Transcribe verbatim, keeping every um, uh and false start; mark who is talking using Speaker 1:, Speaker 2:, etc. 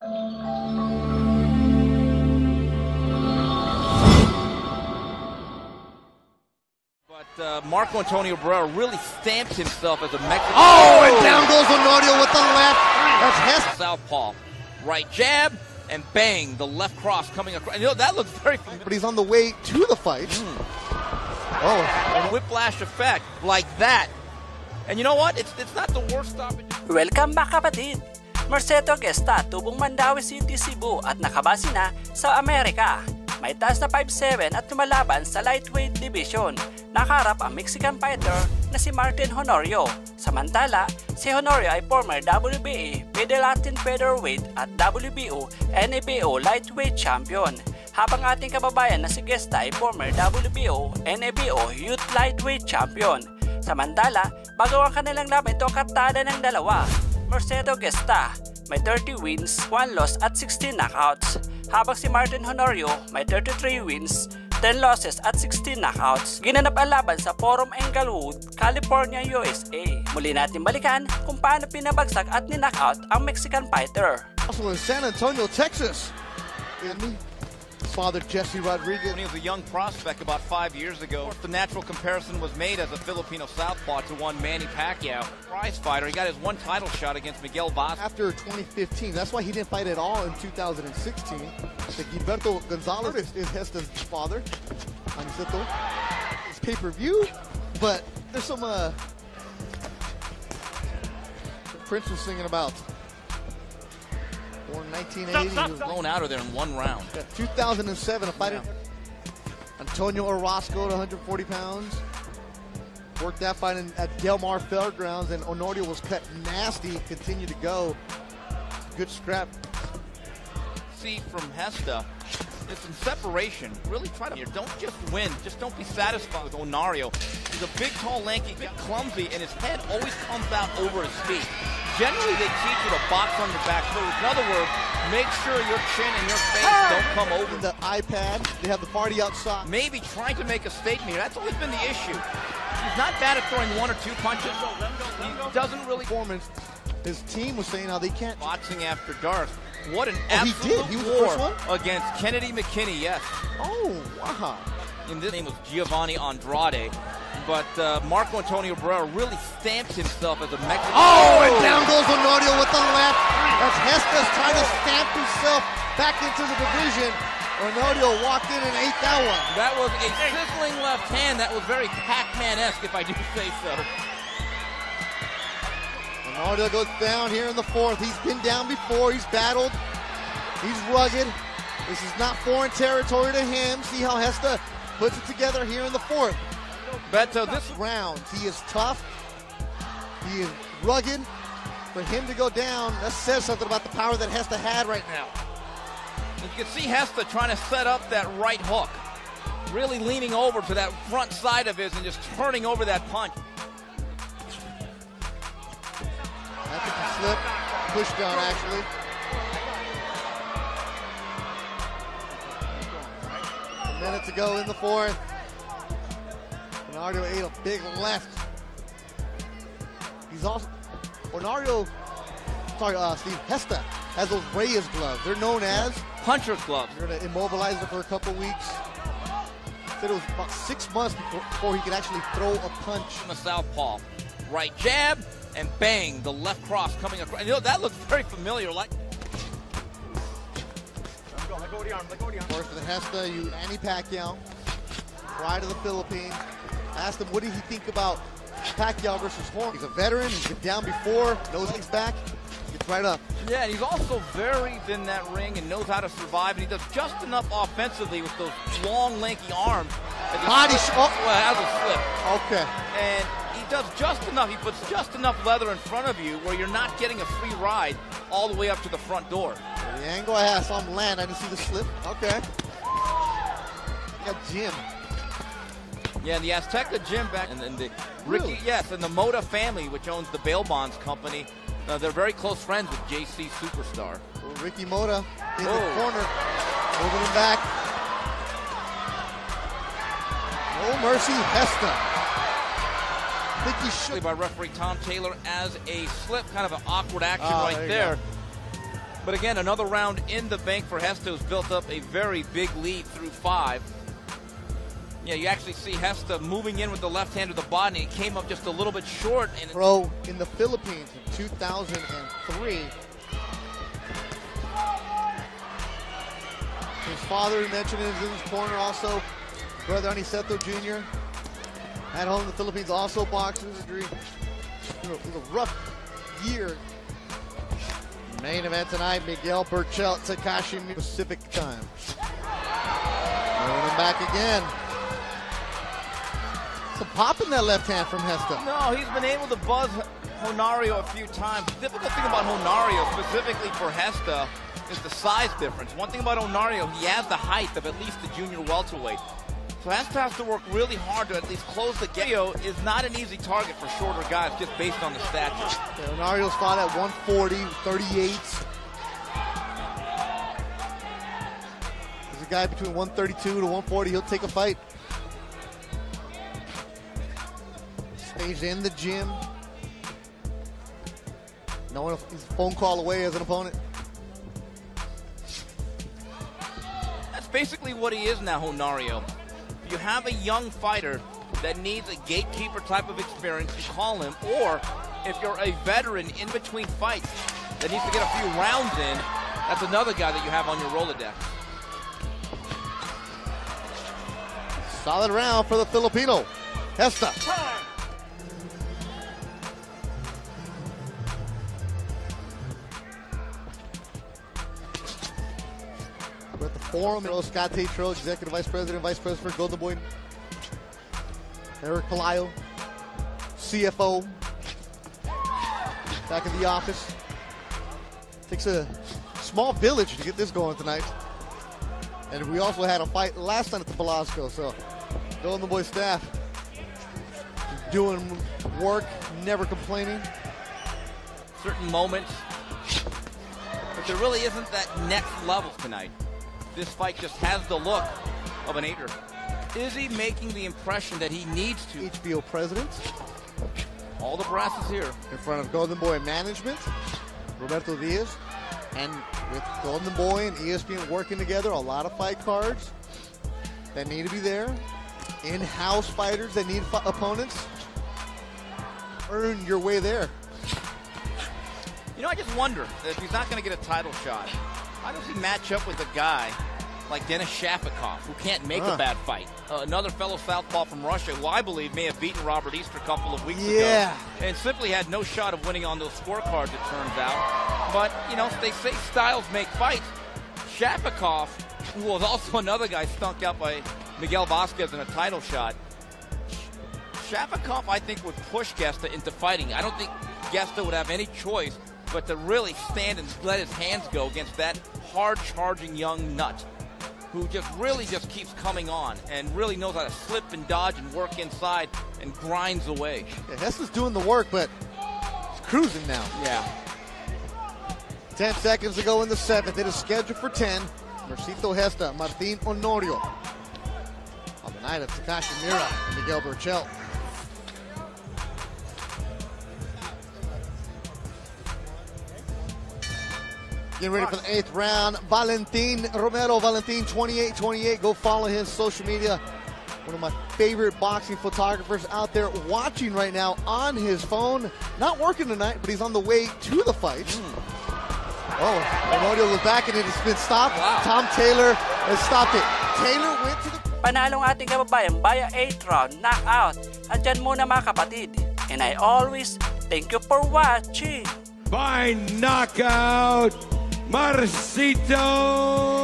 Speaker 1: Uh, Marco Antonio Barrera really stamped himself as a Mexican.
Speaker 2: Oh, and down goes Honorio with the left. That's Hesta.
Speaker 1: Southpaw. Right jab, and bang, the left cross coming across. You know, that looks very familiar.
Speaker 2: But he's on the way to the fight. Mm.
Speaker 1: Oh. And whiplash effect, like that. And you know what? It's, it's not the worst stoppage.
Speaker 3: Welcome back, kapatid. Mercedo Gesta, tubong Mandaue City, Cebu at nakabase na sa Amerika. May taas na five seven at lumalaban sa lightweight division. Nakaharap ang Mexican fighter na si Martin Honorio. Samantala, si Honorio ay former W B A Middle Latin Featherweight at W B O N A B O Lightweight Champion. Habang ating kababayan na si Gesta ay former W B O N A B O Youth Lightweight Champion. Samantala, bago ang kanilang laban ito kartada ng dalawa. Mercedo Gesta may thirty wins, one loss at sixteen knockouts. Habang si Martin Honorio may thirty-three wins, ten losses at sixteen knockouts. Ginanap ang laban sa Forum Englewood, California, U S A. Muli natin balikan kung paano pinabagsak at ni-knockout ang Mexican fighter.
Speaker 2: Also in San Antonio, Texas. Father Jesse Rodriguez.
Speaker 1: When he was a young prospect about five years ago, the natural comparison was made as a Filipino southpaw to one Manny Pacquiao. Prize fighter, he got his one title shot against Miguel Vaz.
Speaker 2: After twenty fifteen, that's why he didn't fight at all in two thousand sixteen. The Gilberto Gonzalez is Hesta's father. Aniceto. It's pay-per-view, but there's some, uh, Prince was singing about. Born in nineteen eighty.
Speaker 1: Stop, stop, stop. Blown out of there in one round.
Speaker 2: Yeah, two thousand seven, a fighter. Yeah. Antonio Orozco at one hundred forty pounds. Worked that fight in, at Del Mar Fairgrounds, and Honorio was cut nasty. Continued to go. Good scrap.
Speaker 1: See from Hesta, it's in separation. Really try to. Don't just win. Just don't be satisfied with Honorio. He's a big, tall, lanky, bit clumsy, and his head always comes out over his feet. Generally, they teach you to box on your back foot. In other words, make sure your chin and your face don't come over.
Speaker 2: The iPad, they have the party outside.
Speaker 1: Maybe trying to make a statement here. That's always been the issue. He's not bad at throwing one or two punches. He doesn't really.
Speaker 2: Performance. His team was saying how they can't.
Speaker 1: Boxing after dark. What an
Speaker 2: oh,
Speaker 1: absolute
Speaker 2: he did. He was
Speaker 1: war
Speaker 2: the first one?
Speaker 1: against Kennedy McKinney. Yes.
Speaker 2: Oh, wow.
Speaker 1: And this name was Giovanni Andrade. But uh, Marco Antonio Barrera really stamped himself as a Mexican.
Speaker 2: Oh, and down goes Honorio with the left. As Hesta's trying to stamp himself back into the division. Honorio walked in and ate that one.
Speaker 1: That was a sizzling left hand. That was very Pac-Man-esque, if I do say so.
Speaker 2: Honorio goes down here in the fourth. He's been down before. He's battled. He's rugged. This is not foreign territory to him. See how Hesta puts it together here in the fourth.
Speaker 1: Beto, this
Speaker 2: round, he is tough. He is rugged. For him to go down, that says something about the power that Hesta had right now.
Speaker 1: You can see Hesta trying to set up that right hook. Really leaning over to that front side of his and just turning over that punch.
Speaker 2: That's a slip. Push down, actually. A minute to go in the fourth. Honorio ate a big left. He's also, Honorio, sorry, uh, Steve, Hesta has those Reyes gloves. They're known as
Speaker 1: puncher's gloves.
Speaker 2: They're going to immobilize him for a couple weeks. Said it was about six months before, before he could actually throw a punch.
Speaker 1: From a southpaw. Right jab, and bang, the left cross coming across. You know, that looks very familiar. Like.
Speaker 2: Let go of the arm, let go of the arm. Of course, for the Hesta, you, Manny Pacquiao, pride of the Philippines. Asked him, what did he think about Pacquiao versus Horn? He's a veteran, he's been down before, knows he's back, gets right up.
Speaker 1: Yeah, and he's also very in that ring and knows how to survive, and he does just enough offensively with those long, lanky arms.
Speaker 2: Body shot.
Speaker 1: Well, that was a slip.
Speaker 2: Okay.
Speaker 1: And he does just enough, he puts just enough leather in front of you where you're not getting a free ride all the way up to the front door.
Speaker 2: The angle I had, saw him land, I didn't see the slip. Okay. You got Jim.
Speaker 1: Yeah, the Azteca Gym back, and then the Ricky,
Speaker 2: really?
Speaker 1: yes, and the Mota family, which owns the Bail Bonds company. Uh, they're very close friends with J C Superstar.
Speaker 2: Well, Ricky Mota in
Speaker 1: oh.
Speaker 2: the corner, moving him back. No mercy, Hesta. I think he should.
Speaker 1: By referee Tom Taylor as a slip, kind of an awkward action
Speaker 2: oh,
Speaker 1: right
Speaker 2: there.
Speaker 1: there. But again, another round in the bank for Hesta, who's built up a very big lead through five. Yeah, you actually see Hesta moving in with the left hand of the body. It came up just a little bit short. And
Speaker 2: pro in the Philippines in two thousand three. His father mentioned is in his corner also. Brother Aniceto Junior At home in the Philippines also boxes. It was a rough year. Main event tonight, Miguel Berchelt, Takashi Pacific time. Moving him back again. Some pop in that left hand from Hesta.
Speaker 1: No, he's been able to buzz Honorio a few times. The difficult thing about Honorio, specifically for Hesta, is the size difference. One thing about Honorio, he has the height of at least the junior welterweight. So Hesta has to work really hard to at least close the gap. Honorio is not an easy target for shorter guys just based on the stature.
Speaker 2: Yeah, Honario's fought at one forty, thirty-eight. There's a guy between one thirty-two to one forty, he'll take a fight. Stays in the gym. Knowing if he's a phone call away as an opponent.
Speaker 1: That's basically what he is now, Honorio. If you have a young fighter that needs a gatekeeper type of experience, you call him. Or if you're a veteran in between fights that needs to get a few rounds in, that's another guy that you have on your Rolodex.
Speaker 2: Solid round for the Filipino. Hesta. We're at the forum. Scott Tatro, Executive Vice President, Vice President for Golden Boy. Eric Palayo, C F O, back in the office. Takes a small village to get this going tonight. And we also had a fight last night at the Velasco, so Golden Boy staff doing work, never complaining.
Speaker 1: Certain moments, but there really isn't that next level tonight. This fight just has the look of an eighter. Is he making the impression that he needs to?
Speaker 2: H B O president.
Speaker 1: All the brass is here.
Speaker 2: In front of Golden Boy management, Roberto Diaz. And with Golden Boy and E S P N working together, a lot of fight cards that need to be there. In-house fighters that need opponents. Earn your way there.
Speaker 1: You know, I just wonder if he's not going to get a title shot, how does he match up with a guy like Denis Shafikov, who can't make uh. a bad fight? Uh, another fellow southpaw from Russia, who I believe may have beaten Robert Easter a couple of weeks
Speaker 2: yeah.
Speaker 1: ago, and simply had no shot of winning on those scorecards, it turns out. But, you know, they say styles make fights. Shafikov, who was also another guy stunk out by Miguel Vasquez in a title shot. Shafikov, I think, would push Gesta into fighting. I don't think Gesta would have any choice but to really stand and let his hands go against that hard-charging young nut who just really just keeps coming on and really knows how to slip and dodge and work inside and grinds away.
Speaker 2: Yeah, Hesta's doing the work, but he's cruising now.
Speaker 1: Yeah.
Speaker 2: Ten seconds to go in the seventh. It is scheduled for ten. Mercito Hesta, Martin Honorio. On the night of Takashi Mira and Miguel Berchelt. Getting ready for the eighth round. Valentin Romero, Valentin twenty-eight twenty-eight. Go follow his social media. One of my favorite boxing photographers out there watching right now on his phone. Not working tonight, but he's on the way to the fight. Mm. Oh, Honorio was back and it has been stopped.
Speaker 1: Wow.
Speaker 2: Tom Taylor has stopped it. Taylor went to the...
Speaker 3: Panalong ating kababayan via eighth round knockout. Andyan muna mga kapatid. And I always thank you for watching.
Speaker 4: By knockout, Marcito